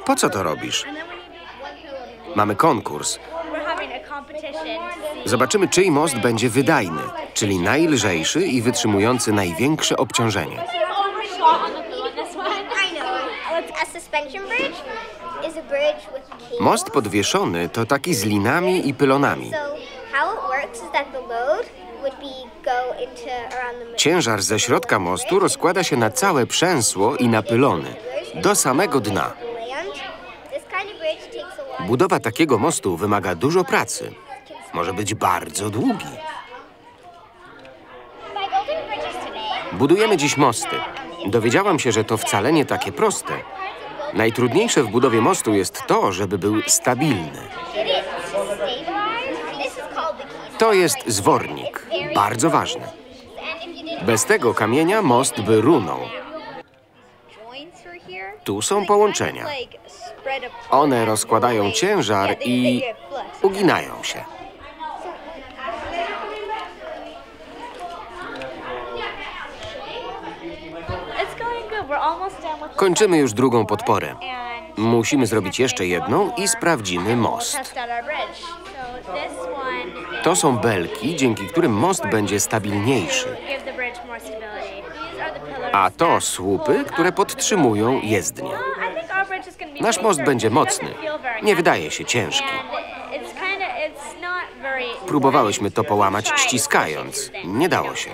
Po co to robisz? Mamy konkurs. Zobaczymy, czyj most będzie wydajny, czyli najlżejszy i wytrzymujący największe obciążenie. Most podwieszony to taki z linami i pylonami. Ciężar ze środka mostu rozkłada się na całe przęsło i na pylony, do samego dna. Budowa takiego mostu wymaga dużo pracy. Może być bardzo długi. Budujemy dziś mosty. Dowiedziałam się, że to wcale nie takie proste. Najtrudniejsze w budowie mostu jest to, żeby był stabilny. To jest zwornik, bardzo ważny. Bez tego kamienia most by runął. Tu są połączenia. One rozkładają ciężar i uginają się. Kończymy już drugą podporę. Musimy zrobić jeszcze jedną i sprawdzimy most. To są belki, dzięki którym most będzie stabilniejszy. A to słupy, które podtrzymują jezdnię. Nasz most będzie mocny. Nie wydaje się ciężki. Próbowałyśmy to połamać ściskając. Nie dało się.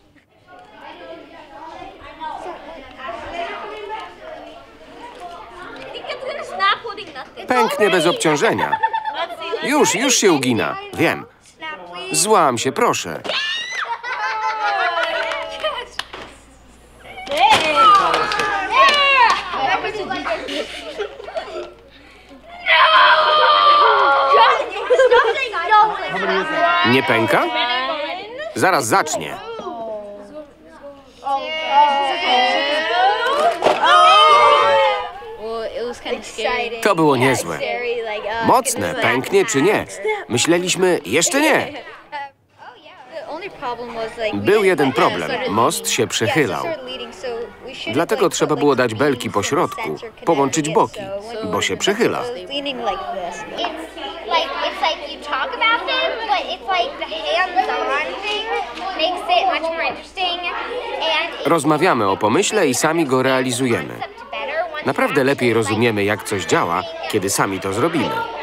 Pęknie bez obciążenia. Już się ugina. Wiem. Złam się, proszę. Nie pęka? Zaraz zacznie. To było niezłe. Mocne, pęknie czy nie? Myśleliśmy, jeszcze nie. Był jeden problem. Most się przechylał. Dlatego trzeba było dać belki po środku, połączyć boki, bo się przechyla. Rozmawiamy o pomyśle i sami go realizujemy. Naprawdę lepiej rozumiemy, jak coś działa, kiedy sami to zrobimy.